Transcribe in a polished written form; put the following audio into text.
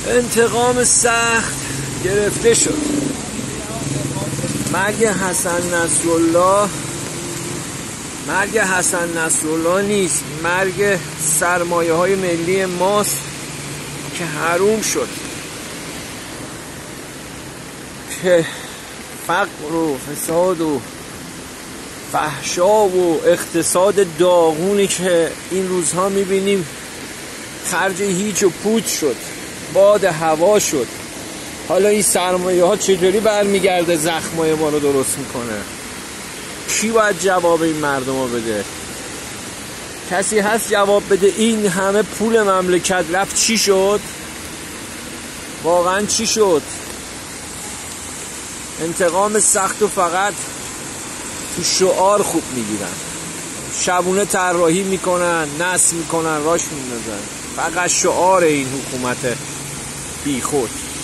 انتقام سخت گرفته شد. مرگ حسن نصرالله نیست، مرگ سرمایه های ملی ماست که حروم شد، که فقر و فساد و فحشا و اقتصاد داغونی که این روزها میبینیم خرج هیچ و پوچ شد، باد هوا شد. حالا این سرمایه ها چطوری برمیگرده زخمای ما رو درست میکنه؟ کی باید جواب این مردم رو بده؟ کسی هست جواب بده؟ این همه پول مملکت رفت چی شد؟ واقعا چی شد؟ انتقام سخت و فقط تو شعار خوب میگیرن، شبونه طراحی میکنن، نصب میکنن، راش میندازن. فقط شعار این حکومت بی خود.